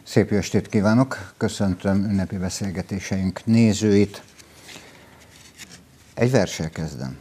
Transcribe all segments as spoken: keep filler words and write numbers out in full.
Szép jó estét kívánok! Köszöntöm ünnepi beszélgetéseink nézőit. Egy verssel kezdem.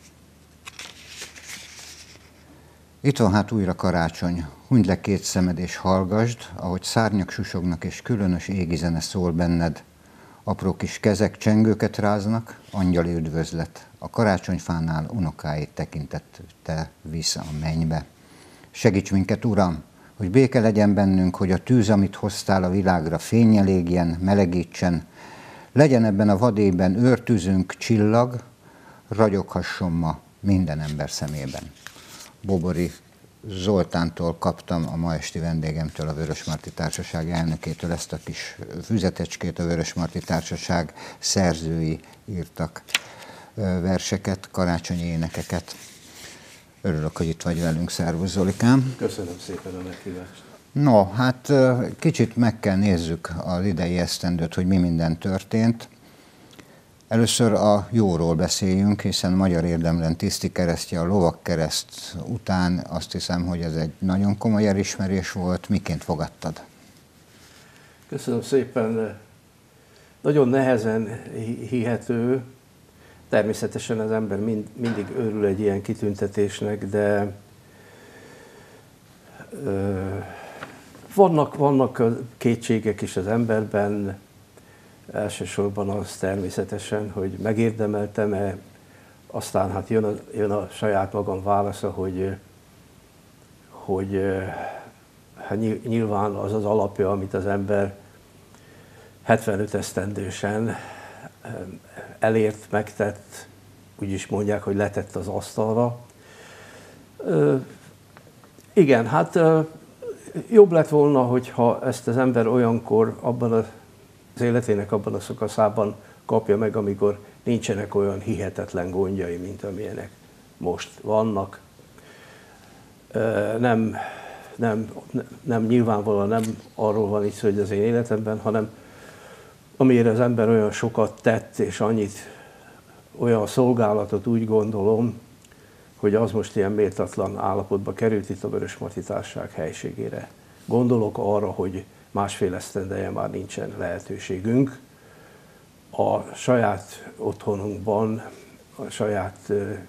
Itt van hát újra karácsony. Hunyd le két szemed és hallgasd, ahogy szárnyak susognak és különös égi zene szól benned. Apró kis kezek csengőket ráznak, angyali üdvözlet. A karácsonyfánál unokáit tekintette vissza a mennybe. Segíts minket, Uram, hogy béke legyen bennünk, hogy a tűz, amit hoztál a világra, fénnyel égjen, melegítsen. Legyen ebben a vadében őrtűzünk csillag, ragyoghasson ma minden ember szemében. Bobori Zoltántól kaptam, a ma esti vendégemtől, a Vörösmarty Társaság elnökétől ezt a kis füzetecskét. A Vörösmarty Társaság szerzői írtak verseket, karácsonyi énekeket. Örülök, hogy itt vagy velünk. Szervusz, Zolikám! Köszönöm szépen a meghívást! No, hát kicsit meg kell nézzük az idei esztendőt, hogy mi minden történt. Először a jóról beszéljünk, hiszen a Magyar Érdemrend tiszti keresztje, a lovagkereszt után azt hiszem, hogy ez egy nagyon komoly elismerés volt. Miként fogadtad? Köszönöm szépen! Nagyon nehezen hihető. Természetesen az ember mind, mindig örül egy ilyen kitüntetésnek, de ö, vannak, vannak kétségek is az emberben. Elsősorban az természetesen, hogy megérdemeltem-e, aztán hát jön a, jön a saját magam válasza, hogy, hogy hát nyilván az az alapja, amit az ember hetvenöt esztendősen elért, megtett, úgy is mondják, hogy letett az asztalra. Ö, igen, hát ö, jobb lett volna, hogyha ezt az ember olyankor, abban a, az életének abban a szakaszában kapja meg, amikor nincsenek olyan hihetetlen gondjai, mint amilyenek most vannak. Ö, nem, nem, nem nyilvánvalóan nem arról van itt szó, hogy az én életemben, hanem amire az ember olyan sokat tett, és annyit, olyan szolgálatot, úgy gondolom, hogy az most ilyen méltatlan állapotba került itt a Vörösmarty Társaság helységére. Gondolok arra, hogy másfél esztendeje már nincsen lehetőségünk a saját otthonunkban, a saját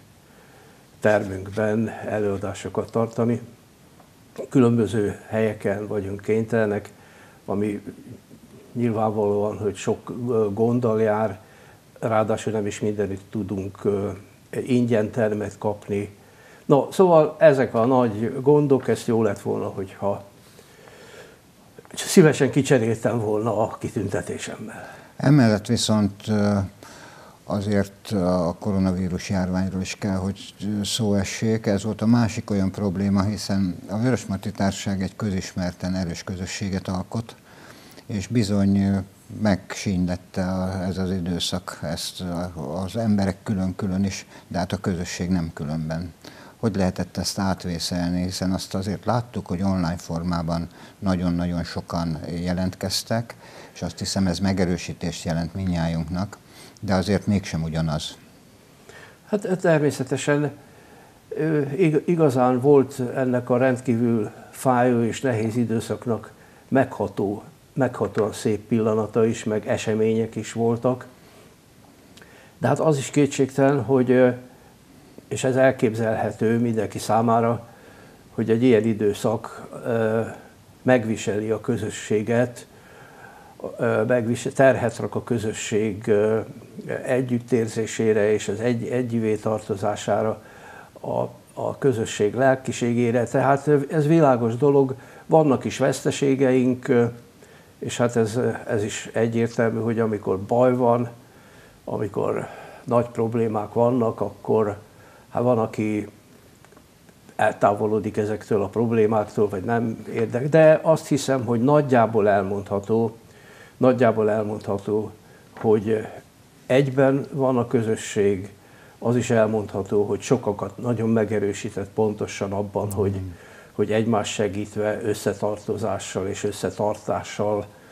termünkben előadásokat tartani. Különböző helyeken vagyunk kénytelenek, ami nyilvánvalóan, hogy sok gonddal jár, ráadásul nem is mindenütt tudunk ingyen termet kapni. No, szóval ezek a nagy gondok, ezt jó lett volna, hogyha szívesen kicseréltem volna a kitüntetésemmel. Emellett viszont azért a koronavírus járványról is kell, hogy szó essék. Ez volt a másik olyan probléma, hiszen a Vörösmarty Társaság egy közismerten erős közösséget alkot, és bizony megsínylette ez az időszak, ezt az emberek külön-külön is, de hát a közösség nem különben. Hogy lehetett ezt átvészelni, hiszen azt azért láttuk, hogy online formában nagyon-nagyon sokan jelentkeztek, és azt hiszem ez megerősítést jelent mindnyájunknak, de azért mégsem ugyanaz. Hát természetesen igazán volt ennek a rendkívül fájó és nehéz időszaknak megható meghatóan szép pillanata is, meg események is voltak. De hát az is kétségtelen, hogy, és ez elképzelhető mindenki számára, hogy egy ilyen időszak megviseli a közösséget, megvisel, terhet rak a közösség együttérzésére és az egy, együvé tartozására, a, a közösség lelkiségére. Tehát ez világos dolog, vannak is veszteségeink, és hát ez, ez is egyértelmű, hogy amikor baj van, amikor nagy problémák vannak, akkor hát van, aki eltávolodik ezektől a problémáktól, vagy nem érdekel. De azt hiszem, hogy nagyjából elmondható, nagyjából elmondható, hogy egyben van a közösség, az is elmondható, hogy sokakat nagyon megerősített pontosan abban, mm. hogy, hogy egymás segítve, összetartozással és összetartással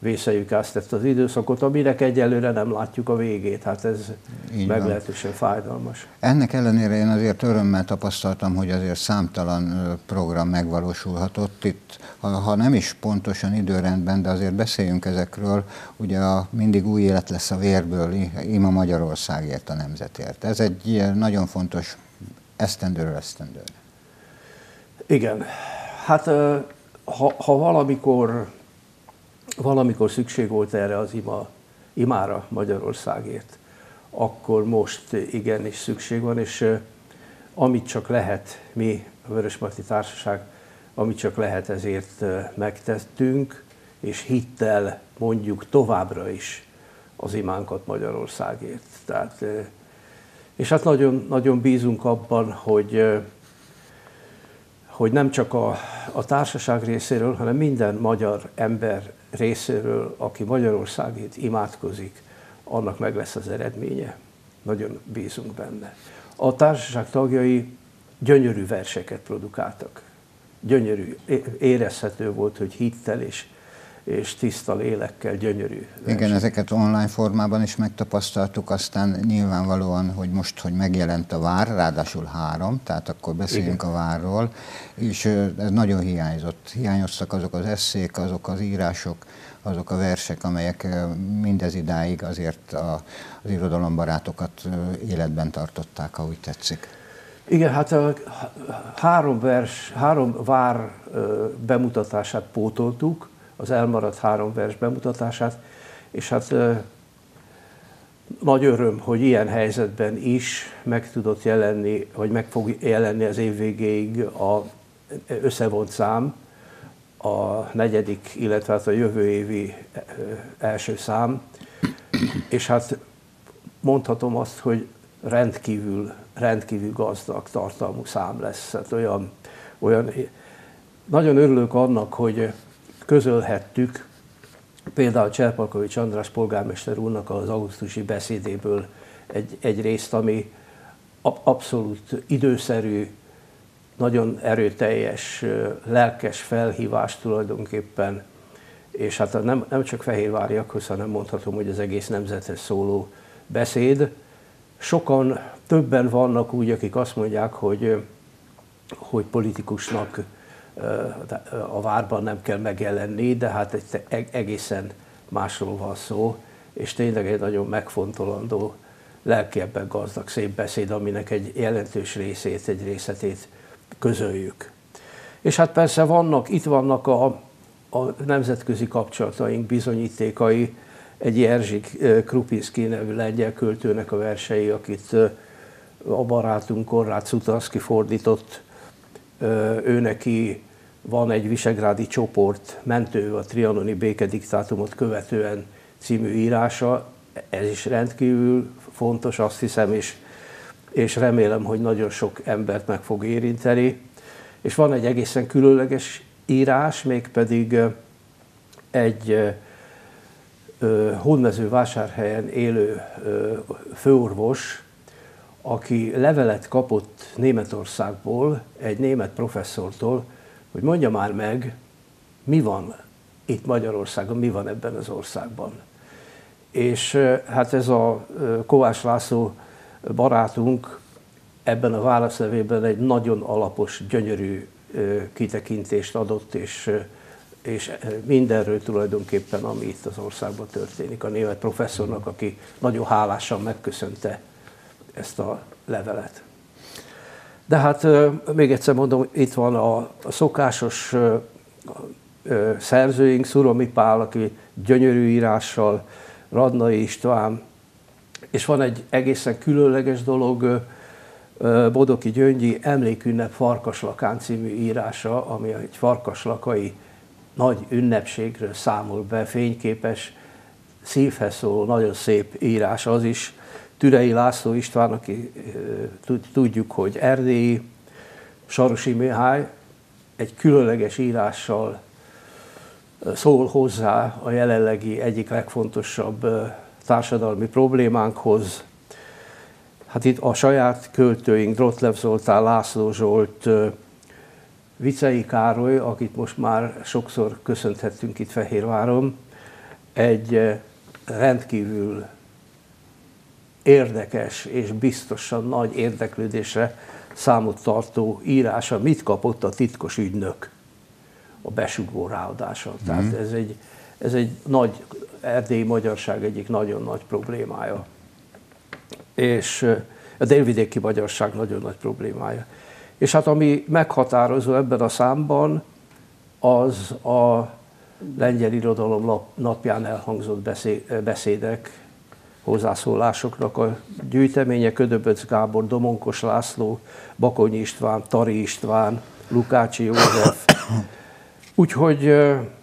vészeljük át ezt az időszakot, aminek egyelőre nem látjuk a végét. Hát ez Így meglehetősen fájdalmas. Ennek ellenére én azért örömmel tapasztaltam, hogy azért számtalan program megvalósulhatott itt, ha, ha nem is pontosan időrendben, de azért beszéljünk ezekről. Ugye a Mindig új élet lesz a vérből, Ima Magyarországért, a nemzetért. Ez egy nagyon fontos esztendőről esztendőre. Igen. Hát ha, ha valamikor, valamikor szükség volt erre az ima, imára Magyarországért, akkor most igenis szükség van, és amit csak lehet, mi, a Vörösmarty Társaság, amit csak lehet, ezért megtettünk, és hittel mondjuk továbbra is az imánkat Magyarországért. Tehát, és hát nagyon, nagyon bízunk abban, hogy, hogy nem csak a, a társaság részéről, hanem minden magyar ember részéről, aki Magyarországért imádkozik, annak meg lesz az eredménye. Nagyon bízunk benne. A társaság tagjai gyönyörű verseket produkáltak. Gyönyörű, érezhető volt, hogy hittel és, és tiszta lélekkel gyönyörű verseket. Igen, ezeket online formában is megtapasztaltuk, aztán nyilvánvalóan, hogy most, hogy megjelent a vár, ráadásul három, tehát akkor beszéljünk Igen. a várról, és ez nagyon hiányzott. Hiányoztak azok az esszék, azok az írások, azok a versek, amelyek mindez idáig azért az irodalombarátokat életben tartották, ha úgy tetszik. Igen, hát a három vers, három vár bemutatását pótoltuk, az elmaradt három vers bemutatását, és hát nagy öröm, hogy ilyen helyzetben is meg tudott jelenni, vagy meg fog jelenni az év végéig az összevont szám, a negyedik, illetve hát a jövő évi első szám, és hát mondhatom azt, hogy rendkívül, rendkívül gazdag tartalmú szám lesz. Hát olyan, olyan, nagyon örülök annak, hogy közölhettük például Cserpalkovics András polgármester úrnak az augusztusi beszédéből egy, egy részt, ami abszolút időszerű, nagyon erőteljes, lelkes felhívás tulajdonképpen, és hát nem, nem csak fehérváriakhoz, hanem mondhatom, hogy az egész nemzethez szóló beszéd. Sokan, többen vannak úgy, akik azt mondják, hogy, hogy politikusnak a várban nem kell megjelenni, de hát egy egészen másról van szó, és tényleg egy nagyon megfontolandó, lelkiebben gazdag, szép beszéd, aminek egy jelentős részét, egy részletét közöljük. És hát persze vannak, itt vannak a, a nemzetközi kapcsolataink bizonyítékai, egy Jerzy Krupinski nevű lengyel költőnek a versei, akit a barátunk Konrád Sutalski fordított. Ő neki van egy visegrádi csoport, Mentő a trianoni békediktátumot követően című írása. Ez is rendkívül fontos, azt hiszem, és, és remélem, hogy nagyon sok embert meg fog érinteni. És van egy egészen különleges írás, mégpedig egy Hódmezővásárhelyen élő főorvos, aki levelet kapott Németországból, egy német professzortól, hogy mondja már meg, mi van itt Magyarországon, mi van ebben az országban. És hát ez a Kovács László barátunk ebben a válaszlevélben egy nagyon alapos, gyönyörű kitekintést adott, és, és mindenről tulajdonképpen, ami itt az országban történik. A német professzornak, aki nagyon hálásan megköszönte ezt a levelet. De hát még egyszer mondom, itt van a, a szokásos szerzőink, Szuromi Pál, aki gyönyörű írással, Radnai István, és van egy egészen különleges dolog, Bodoki Gyöngyi Emlékünnep Farkaslakán című írása, ami egy farkaslakai nagy ünnepségről számol be, fényképes, szívhez szóló, nagyon szép írás az is. Türei László István, aki tudjuk, hogy erdélyi, Sarosi Mihály egy különleges írással szól hozzá a jelenlegi egyik legfontosabb társadalmi problémánkhoz. Hát itt a saját költőink, Drottlev Zoltán, László Zsolt, Vicei Károly, akit most már sokszor köszönthettünk itt Fehérváron, egy rendkívül érdekes és biztosan nagy érdeklődésre számot tartó írása, mit kapott a titkos ügynök, a besugó ráadása. Mm. Tehát ez egy, ez egy nagy, erdélyi magyarság egyik nagyon nagy problémája. És a délvidéki magyarság nagyon nagy problémája. És hát ami meghatározó ebben a számban, az a lengyel irodalom napján elhangzott beszédek, hozzászólásoknak a gyűjteménye: Ködöböc Gábor, Domonkos László, Bakonyi István, Tari István, Lukácsi József. Úgyhogy,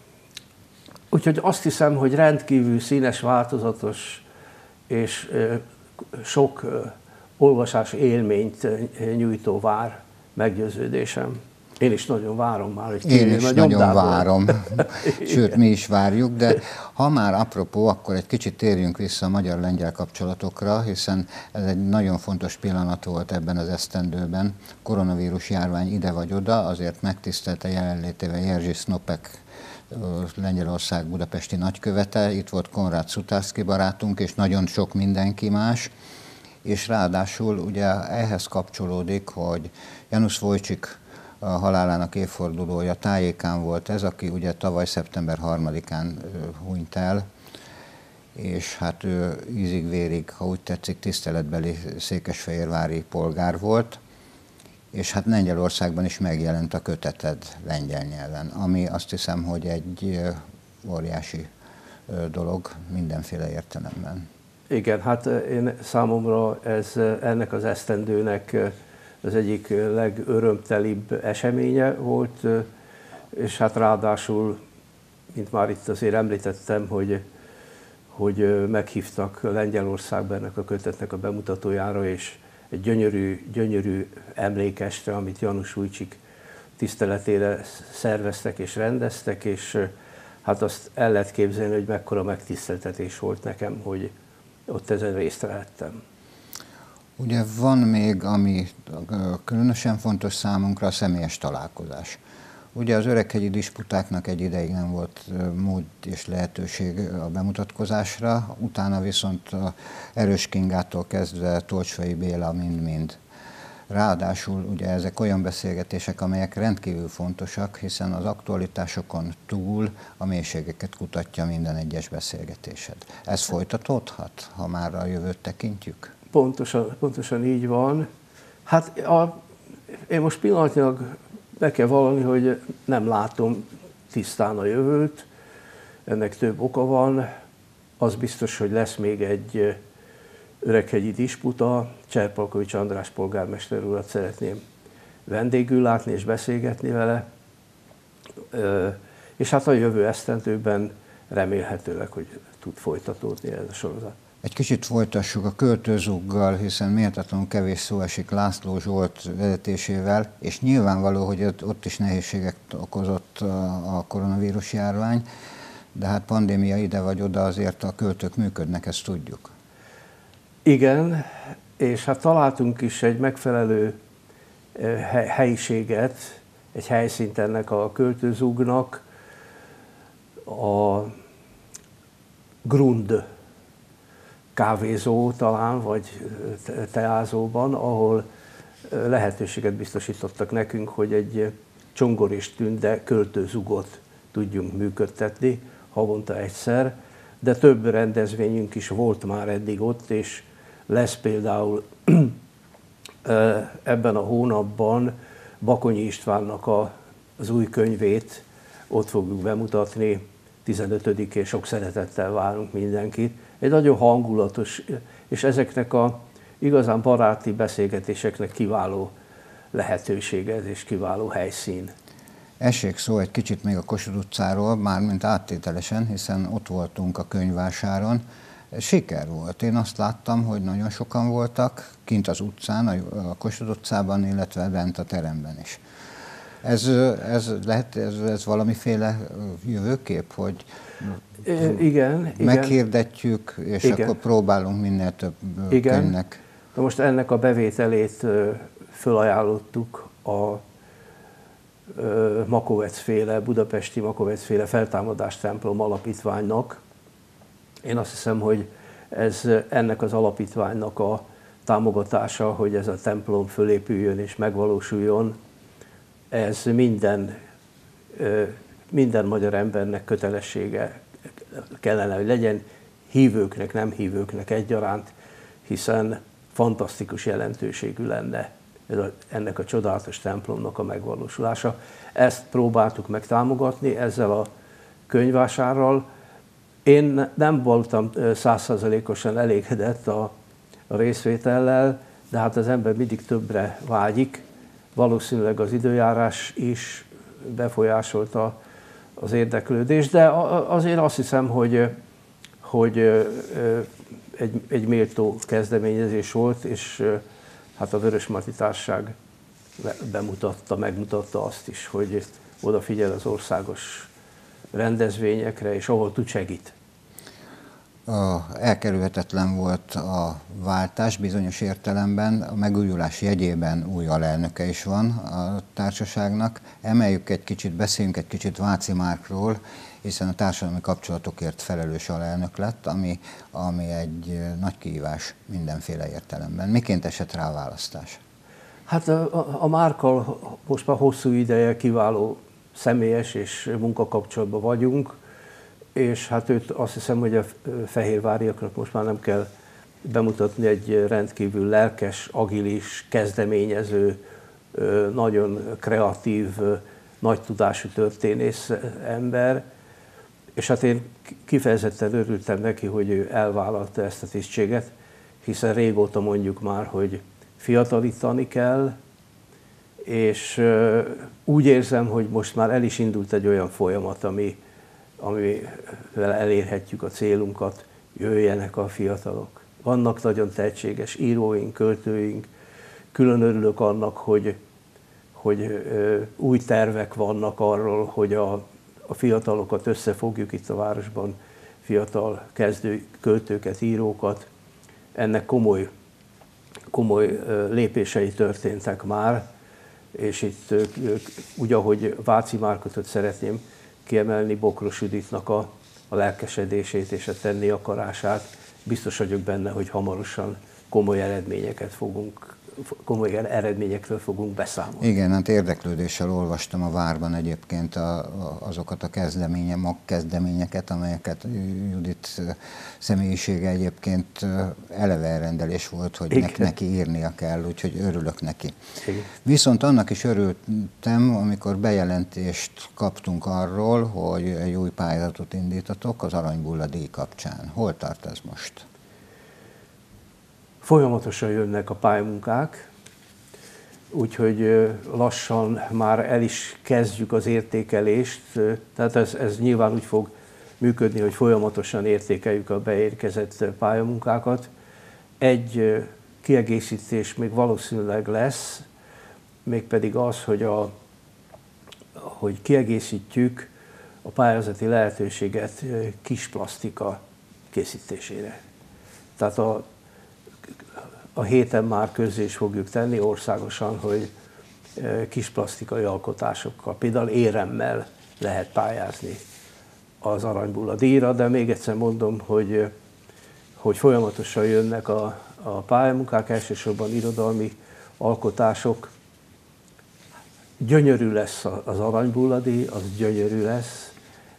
úgyhogy azt hiszem, hogy rendkívül színes, változatos és sok olvasás élményt nyújtó vár meggyőződésem. Én is nagyon várom már, hogy Én is nagyon várom, sőt mi is várjuk, de ha már apropó, akkor egy kicsit térjünk vissza a magyar-lengyel kapcsolatokra, hiszen ez egy nagyon fontos pillanat volt ebben az esztendőben. Koronavírus járvány ide vagy oda, azért megtisztelte jelenlétével Jerzy Snopek, Lengyelország budapesti nagykövete, itt volt Konrád Sutászky barátunk, és nagyon sok mindenki más. És ráadásul ugye ehhez kapcsolódik, hogy Janusz Wojcik a halálának évfordulója tájékán volt ez, aki ugye tavaly szeptember harmadikán hunyt el, és hát ő ízig-vérig, ha úgy tetszik, tiszteletbeli székesfehérvári polgár volt, és hát Lengyelországban is megjelent a köteted lengyel nyelven, ami azt hiszem, hogy egy óriási dolog mindenféle értelemben. Igen, hát én számomra ez ennek az esztendőnek az egyik legörömtelibb eseménye volt, és hát ráadásul, mint már itt azért említettem, hogy, hogy meghívtak Lengyelországba ennek a kötetnek a bemutatójára, és egy gyönyörű, gyönyörű emlékestre, amit Janusz Wojcik tiszteletére szerveztek és rendeztek, és hát azt el lehet képzelni, hogy mekkora megtiszteltetés volt nekem, hogy ott ezen részt vehettem. Ugye van még, ami különösen fontos számunkra, a személyes találkozás. Ugye az öreghegyi disputáknak egy ideig nem volt mód és lehetőség a bemutatkozásra, utána viszont a Erős Kingától kezdve Tolcsai Béla mind-mind. Ráadásul ugye ezek olyan beszélgetések, amelyek rendkívül fontosak, hiszen az aktualitásokon túl a mélységeket kutatja minden egyes beszélgetésed. Ez folytatódhat, ha már a jövőt tekintjük? Pontosan, pontosan így van. Hát a, én most pillanatnyilag be kell vallani, hogy nem látom tisztán a jövőt. Ennek több oka van. Az biztos, hogy lesz még egy öreghegyi disputa. Cserpalkovics András polgármester urat szeretném vendégül látni és beszélgetni vele. És hát a jövő esztendőben remélhetőleg, hogy tud folytatódni ez a sorozat. Egy kicsit folytassuk a költőzuggal, hiszen méltatlanul kevés szó esik László Zsolt vezetésével, és nyilvánvaló, hogy ott is nehézségeket okozott a koronavírus járvány, de hát pandémia ide vagy oda, azért a költők működnek, ezt tudjuk. Igen, és hát találtunk is egy megfelelő helyiséget, egy helyszínt ennek a költőzugnak, a Grund kávézó talán, vagy teázóban, ahol lehetőséget biztosítottak nekünk, hogy egy Csongor és Tünde költőzugot tudjunk működtetni havonta egyszer, de több rendezvényünk is volt már eddig ott, és lesz például ebben a hónapban Bakonyi Istvánnak a, az új könyvét ott fogjuk bemutatni, tizenötödikén sok szeretettel várunk mindenkit. Egy nagyon hangulatos, és ezeknek a igazán baráti beszélgetéseknek kiváló lehetősége és kiváló helyszín. Essék szó egy kicsit még a Kossuth utcáról, mármint áttételesen, hiszen ott voltunk a könyvvásáron. Siker volt. Én azt láttam, hogy nagyon sokan voltak kint az utcán, a Kossuth utcában, illetve bent a teremben is. Ez, ez lehet, ez, ez valamiféle jövőkép, hogy igen, meghirdetjük, és igen. akkor próbálunk minél több igen. könyvnek. Na most ennek a bevételét fölajánlottuk a Makovec féle, budapesti Makovec féle feltámadás templom alapítványnak, Én azt hiszem, hogy ez ennek az alapítványnak a támogatása, hogy ez a templom fölépüljön és megvalósuljon, ez minden, minden magyar embernek kötelessége kellene, hogy legyen, hívőknek, nem hívőknek egyaránt, hiszen fantasztikus jelentőségű lenne ennek a csodálatos templomnak a megvalósulása. Ezt próbáltuk meg támogatni ezzel a könyvvásárral. Én nem voltam százszázalékosan elégedett a, a részvétellel, de hát az ember mindig többre vágyik. Valószínűleg az időjárás is befolyásolta az érdeklődést, de azért azt hiszem, hogy, hogy egy, egy méltó kezdeményezés volt, és hát a Vörösmarty Társaság bemutatta, megmutatta azt is, hogy odafigyel az országos rendezvényekre, és ahol tud, segít. Elkerülhetetlen volt a váltás bizonyos értelemben, a megújulás jegyében új alelnöke is van a társaságnak. Emeljük egy kicsit, beszéljünk egy kicsit Váci Márkról, hiszen a társadalmi kapcsolatokért felelős alelnök lett, ami, ami egy nagy kihívás mindenféle értelemben. Miként esett rá a választás? Hát a, a Márkkal most már hosszú ideje kiváló személyes és munkakapcsolatban vagyunk, és hát őt azt hiszem, hogy a fehérváriaknak most már nem kell bemutatni, egy rendkívül lelkes, agilis, kezdeményező, nagyon kreatív, nagy tudású történész ember, és hát én kifejezetten örültem neki, hogy ő elvállalta ezt a tisztséget, hiszen régóta mondjuk már, hogy fiatalítani kell, és úgy érzem, hogy most már el is indult egy olyan folyamat, ami, amivel elérhetjük a célunkat, jöjjenek a fiatalok. Vannak nagyon tehetséges íróink, költőink, külön örülök annak, hogy, hogy új tervek vannak arról, hogy a, a fiatalokat összefogjuk itt a városban, fiatal kezdő költőket, írókat. Ennek komoly, komoly lépései történtek már, és itt úgy, ahogy Váci Márkot szeretném kiemelni, Bokros Juditnak a, a lelkesedését és a tenni akarását. Biztos vagyok benne, hogy hamarosan komoly eredményeket fogunk, komoly eredményekről fogunk beszámolni. Igen, hát érdeklődéssel olvastam a Várban egyébként a, a, azokat a kezdeménye, magkezdeményeket, amelyeket Judit személyisége egyébként eleve elrendelés volt, hogy ne, neki írnia kell, úgyhogy örülök neki. Igen. Viszont annak is örültem, amikor bejelentést kaptunk arról, hogy egy új pályázatot indítatok az Aranybulla díj kapcsán. Hol tart ez most? Folyamatosan jönnek a pályamunkák, úgyhogy lassan már el is kezdjük az értékelést. Tehát ez, ez nyilván úgy fog működni, hogy folyamatosan értékeljük a beérkezett pályamunkákat. Egy kiegészítés még valószínűleg lesz, mégpedig az, hogy, a, hogy kiegészítjük a pályázati lehetőséget kis plasztika készítésére. Tehát a A héten már közzé is fogjuk tenni országosan, hogy kis plastikai alkotásokkal, például éremmel lehet pályázni az Aranybulla díjra, de még egyszer mondom, hogy, hogy folyamatosan jönnek a, a pályamunkák, elsősorban irodalmi alkotások. Gyönyörű lesz az Aranybulla díj, az gyönyörű lesz.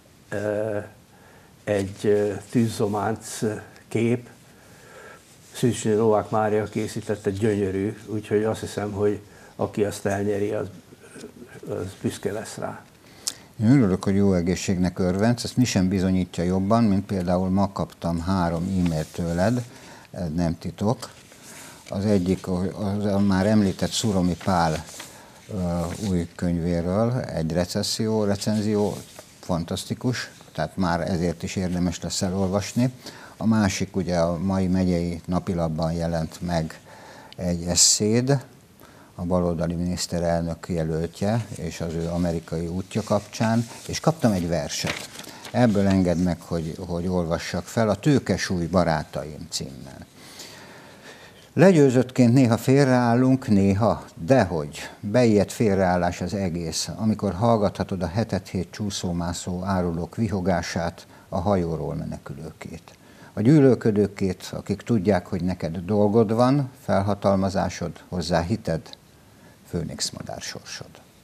Egy tűzzománc kép, Szűcsné Novák Mária készítette, gyönyörű, úgyhogy azt hiszem, hogy aki azt elnyeri, az, az büszke lesz rá. Én örülök, hogy jó egészségnek örvendsz, ezt mi sem bizonyítja jobban, mint például ma kaptam három e-mailt tőled, ez nem titok. Az egyik az a már említett Szuromi Pál uh, új könyvéről, egy recesszió, recenzió, fantasztikus, tehát már ezért is érdemes lesz elolvasni. A másik ugye a mai megyei napilapban jelent meg egy eszéd, a baloldali miniszterelnök jelöltje és az ő amerikai útja kapcsán, és kaptam egy verset. Ebből engedd meg, hogy, hogy olvassak fel, a Tőkesúly barátaim címmel. Legyőzöttként néha félreállunk, néha, dehogy, beijedt félreállás az egész, amikor hallgathatod a hetet hét csúszómászó árulók vihogását, a hajóról menekülőkét. A gyűlölködőkét, akik tudják, hogy neked dolgod van, felhatalmazásod, hozzá hited, főnix madár sorsod.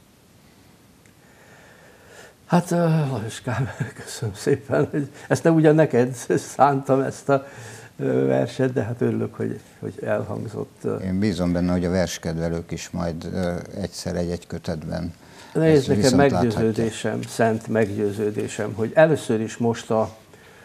Hát, Lajoskám, köszönöm szépen, hogy ezt nem ugyan neked szántam ezt a verset, de hát örülök, hogy, hogy elhangzott. Én bízom benne, hogy a verskedvelők is majd egyszer egy-egy kötetben. Nézd, nekem meggyőződésem, láthatja. Szent meggyőződésem, hogy először is most a,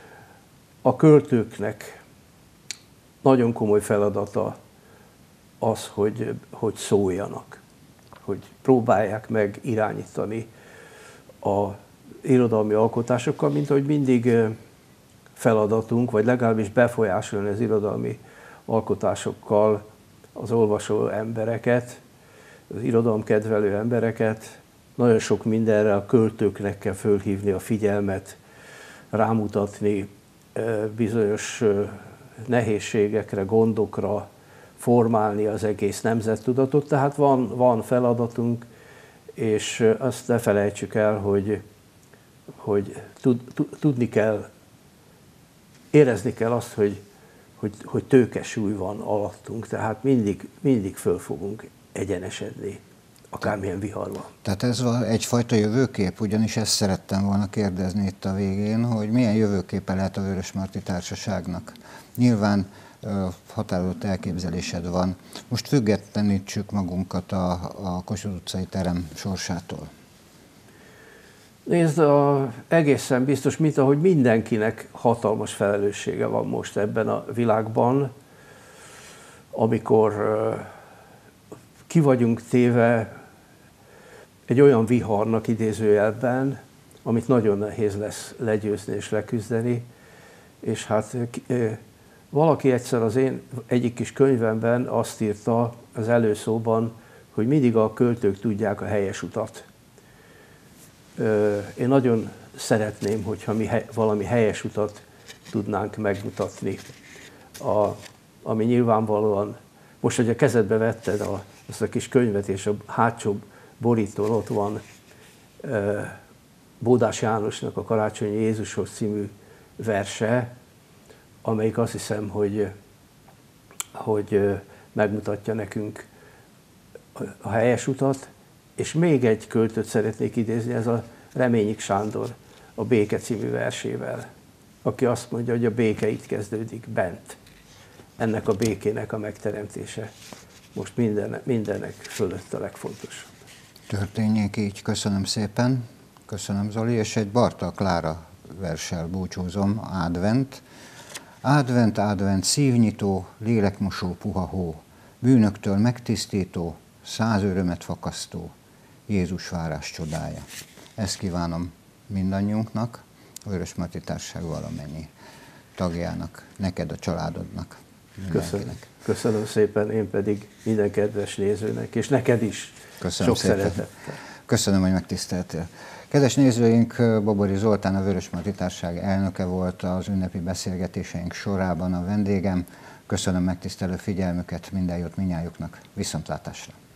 a költőknek nagyon komoly feladata az, hogy, hogy szóljanak, hogy próbálják meg irányítani a irodalmi alkotásokkal, mint ahogy mindig feladatunk, vagy legalábbis befolyásolni az irodalmi alkotásokkal az olvasó embereket, az irodalomkedvelő embereket. Nagyon sok mindenre a költőknek kell fölhívni a figyelmet, rámutatni bizonyos nehézségekre, gondokra, formálni az egész nemzettudatot. Tehát van, van feladatunk, és azt ne felejtsük el, hogy, hogy tud, tudni kell, érezni kell azt, hogy, hogy, hogy tőkesúly van alattunk, tehát mindig, mindig föl fogunk egyenesedni, akármilyen vihar van. Tehát ez egyfajta jövőkép, ugyanis ezt szerettem volna kérdezni itt a végén, hogy milyen jövőképe lehet a Vörösmarty Társaságnak. Nyilván határozott elképzelésed van. Most függetlenítsük magunkat a, a Kossuth utcai terem sorsától. Nézd, a, egészen biztos, mint ahogy mindenkinek hatalmas felelőssége van most ebben a világban, amikor uh, ki vagyunk téve egy olyan viharnak idézőjelben, amit nagyon nehéz lesz legyőzni és leküzdeni, és hát uh, valaki egyszer az én egyik kis könyvemben azt írta az előszóban, hogy mindig a költők tudják a helyes utat. Én nagyon szeretném, hogyha mi valami helyes utat tudnánk megmutatni, a, ami nyilvánvalóan, most, hogy a kezedbe vetted a, azt a kis könyvet, és a hátsó borítón ott van Bódás Jánosnak a Karácsonyi Jézushoz című verse, amelyik azt hiszem, hogy, hogy megmutatja nekünk a helyes utat, és még egy költőt szeretnék idézni, ez a Reményik Sándor a Béke című versével, aki azt mondja, hogy a béke itt kezdődik bent. Ennek a békének a megteremtése most minden, mindennek fölött a legfontosabb. Történjék így, köszönöm szépen, köszönöm Zoli, és egy Bartal Klára verssel búcsúzom, Advent. Advent, advent, szívnyitó, lélekmosó puha hó, bűnöktől megtisztító, száz örömet fakasztó, Jézus várás csodája. Ezt kívánom mindannyiunknak, a Vörösmarty Társaság valamennyi tagjának, neked, a családodnak, mindenkinek. Köszönöm. Köszönöm szépen, én pedig minden kedves nézőnek, és neked is. Köszönöm sok szépen. szeretettel. Köszönöm, hogy megtiszteltél. Kedves nézőink, Bobori Zoltán, a Vörösmarty Társaság elnöke volt az ünnepi beszélgetéseink sorában a vendégem. Köszönöm megtisztelő figyelmüket, minden jót mindnyájuknak, viszontlátásra!